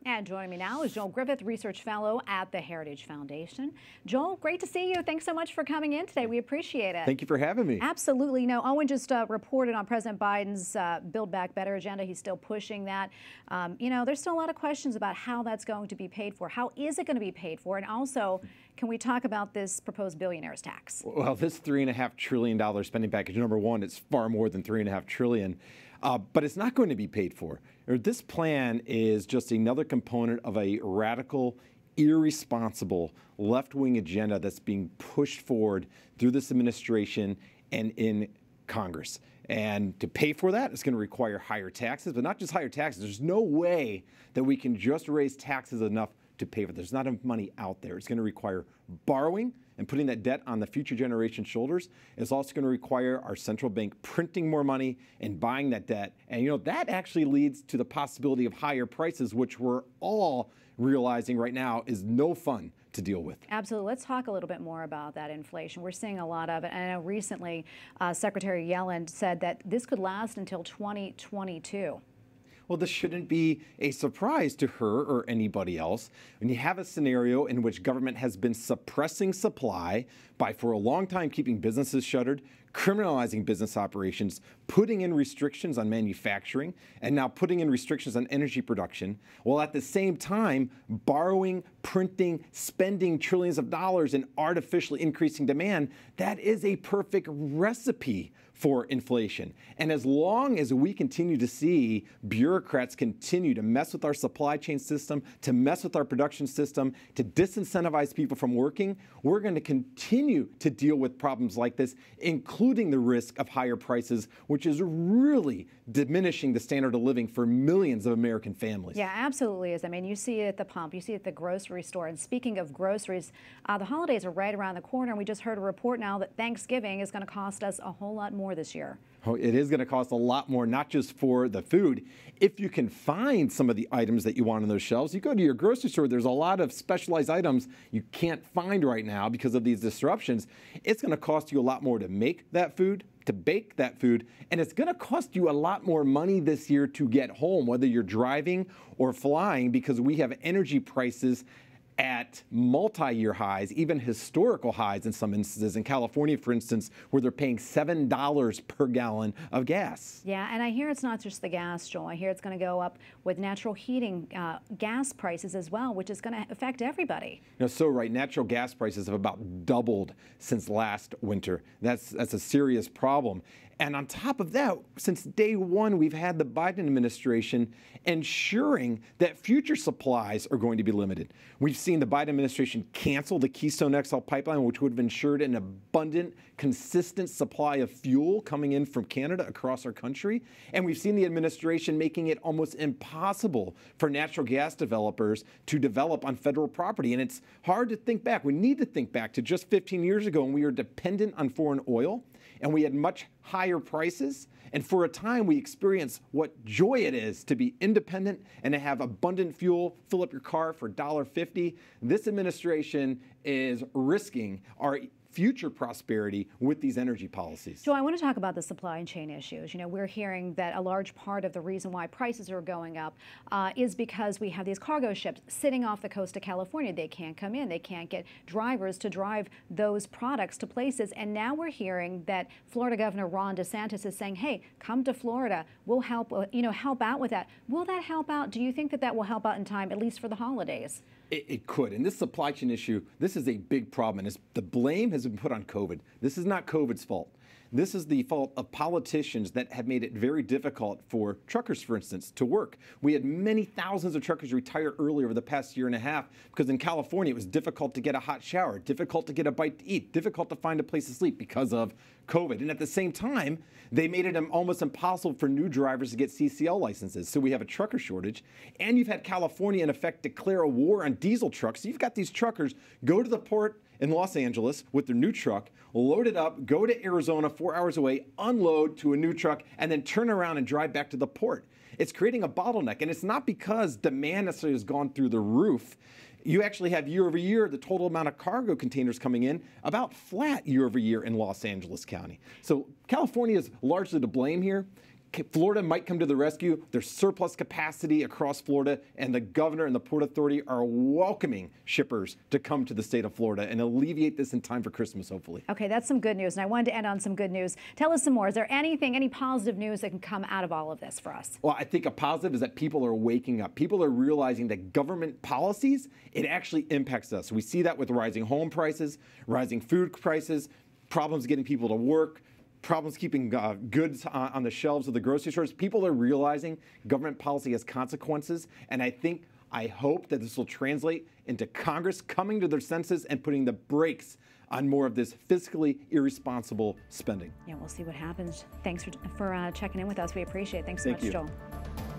And joining me now is Joel Griffith, Research Fellow at the Heritage Foundation. Joel, great to see you. Thanks so much for coming in today. We appreciate it. Thank you for having me. Absolutely. No, Owen just reported on President Biden's Build Back Better agenda. He's still pushing that. You know, there's still a lot of questions about how that's going to be paid for. How is it going to be paid for? And also, can we talk about this proposed billionaires tax? Well, this $3.5 trillion spending package, number one, it's far more than $3.5 trillion. But it's not going to be paid for. This plan is just another component of a radical, irresponsible left-wing agenda that's being pushed forward through this administration and in Congress. And to pay for that, it's going to require higher taxes, but not just higher taxes. There's no way that we can just raise taxes enough to pay for it. There's not enough money out there. It's going to require borrowing and putting that debt on the future generation's shoulders. It's also going to require our central bank printing more money and buying that debt. And, you know, that actually leads to the possibility of higher prices, which we're all realizing right now is no fun to deal with. Absolutely. Let's talk a little bit more about that inflation. We're seeing a lot of it. And I know recently Secretary Yellen said that this could last until 2022. Well, this shouldn't be a surprise to her or anybody else. When you have a scenario in which government has been suppressing supply by, for a long time, keeping businesses shuttered, criminalizing business operations, putting in restrictions on manufacturing, and now putting in restrictions on energy production, while at the same time borrowing, printing, spending trillions of dollars and artificially increasing demand, that is a perfect recipe for inflation. And as long as we continue to see bureaucrats continue to mess with our supply chain system, to mess with our production system, to disincentivize people from working, we're going to continue to deal with problems like this, including the risk of higher prices, which is really diminishing the standard of living for millions of American families. Yeah, absolutely is. I mean, you see it at the pump, you see it at the grocery store. And speaking of groceries, the holidays are right around the corner. And we just heard a report now that Thanksgiving is going to cost us a whole lot more this year. Oh, it is going to cost a lot more, not just for the food. If you can find some of the items that you want on those shelves, you go to your grocery store, there's a lot of specialized items you can't find right now because of these disruptions. It's going to cost you a lot more to make that food, to bake that food, and it's going to cost you a lot more money this year to get home, whether you're driving or flying, because we have energy prices at multi-year highs, even historical highs in some instances. In California, for instance, where they're paying $7 per gallon of gas. Yeah, and I hear it's not just the gas, Joel. I hear it's going to go up with natural heating gas prices as well, which is going to affect everybody. You know, so right, natural gas prices have about doubled since last winter. That's a serious problem. And on top of that, since day one, we've had the Biden administration ensuring that future supplies are going to be limited. We've seen the Biden administration cancel the Keystone XL pipeline, which would have ensured an abundant, consistent supply of fuel coming in from Canada across our country. And we've seen the administration making it almost impossible for natural gas developers to develop on federal property. And it's hard to think back. We need to think back to just 15 years ago when we were dependent on foreign oil and we had much higher prices. And for a time, we experienced what joy it is to be independent and to have abundant fuel, fill up your car for $1.50. This administration is risking our future prosperity with these energy policies. So I want to talk about the supply chain issues. You know, we're hearing that a large part of the reason why prices are going up is because we have these cargo ships sitting off the coast of California. They can't come in. They can't get drivers to drive those products to places. And now we're hearing that Florida Governor Ron DeSantis is saying, hey, come to Florida. We'll help, help out with that. Will that help out? Do you think that that will help out in time, at least for the holidays? It could. And this supply chain issue, this is a big problem. And the blame has been put on COVID. This is not COVID's fault. This is the fault of politicians that have made it very difficult for truckers, for instance, to work. We had many thousands of truckers retire early over the past year and a half because in California it was difficult to get a hot shower, difficult to get a bite to eat, difficult to find a place to sleep because of COVID. And at the same time, they made it almost impossible for new drivers to get CCL licenses. So we have a trucker shortage. And you've had California, in effect, declare a war on diesel trucks. So you've got these truckers go to the port in Los Angeles with their new truck, load it up, go to Arizona 4 hours away, unload to a new truck, and then turn around and drive back to the port. It's creating a bottleneck, and it's not because demand necessarily has gone through the roof. You actually have year over year, the total amount of cargo containers coming in about flat year over year in Los Angeles County. So California is largely to blame here. Florida might come to the rescue. There's surplus capacity across Florida, and the governor and the Port Authority are welcoming shippers to come to the state of Florida and alleviate this in time for Christmas, hopefully. Okay, that's some good news, and I wanted to end on some good news. Tell us some more. Is there any positive news that can come out of all of this for us? Well, I think a positive is that people are waking up. People are realizing that government policies, it actually impacts us. We see that with rising home prices, rising food prices, problems getting people to work, problems keeping goods on the shelves of the grocery stores. People are realizing government policy has consequences, and I hope that this will translate into Congress coming to their senses and putting the brakes on more of this fiscally irresponsible spending. Yeah, we'll see what happens. Thanks for checking in with us. We appreciate it. Thanks so much, Joel.